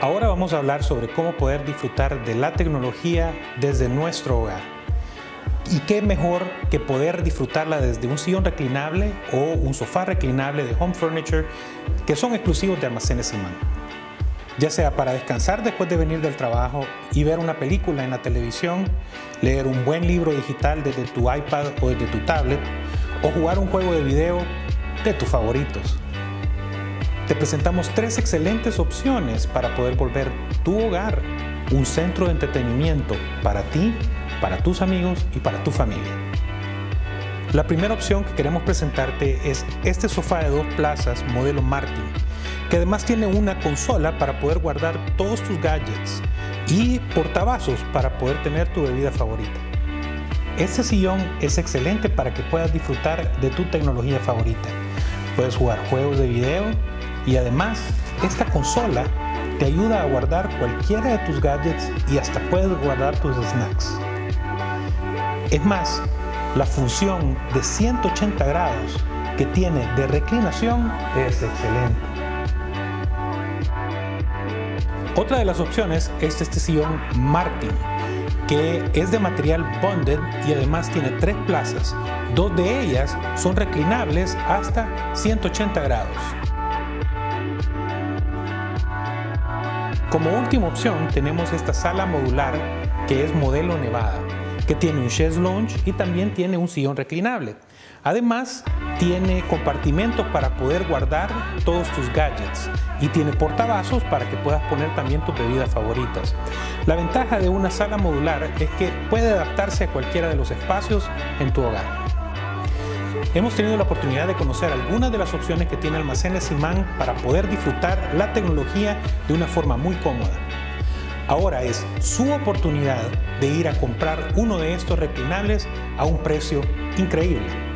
Ahora vamos a hablar sobre cómo poder disfrutar de la tecnología desde nuestro hogar. Y qué mejor que poder disfrutarla desde un sillón reclinable o un sofá reclinable de Home Furniture, que son exclusivos de Almacenes Simán. Ya sea para descansar después de venir del trabajo y ver una película en la televisión, leer un buen libro digital desde tu iPad o desde tu tablet, o jugar un juego de video de tus favoritos. Te presentamos 3 excelentes opciones para poder volver tu hogar un centro de entretenimiento para ti, para tus amigos y para tu familia. La primera opción que queremos presentarte es este sofá de 2 plazas modelo Martin, que además tiene una consola para poder guardar todos tus gadgets y portavasos para poder tener tu bebida favorita. Este sillón es excelente para que puedas disfrutar de tu tecnología favorita. Puedes jugar juegos de video y además esta consola te ayuda a guardar cualquiera de tus gadgets y hasta puedes guardar tus snacks. Es más, la función de 180 grados que tiene de reclinación es excelente. Otra de las opciones es este sillón Martin, que es de material bonded y además tiene 3 plazas. 2 de ellas son reclinables hasta 180 grados. Como última opción tenemos esta sala modular que es modelo Nevada, que tiene un chaise lounge y también tiene un sillón reclinable. Además tiene compartimentos para poder guardar todos tus gadgets y tiene portavasos para que puedas poner también tus bebidas favoritas. La ventaja de una sala modular es que puede adaptarse a cualquiera de los espacios en tu hogar. Hemos tenido la oportunidad de conocer algunas de las opciones que tiene Almacenes Simán para poder disfrutar la tecnología de una forma muy cómoda. Ahora es su oportunidad de ir a comprar uno de estos reclinables a un precio increíble.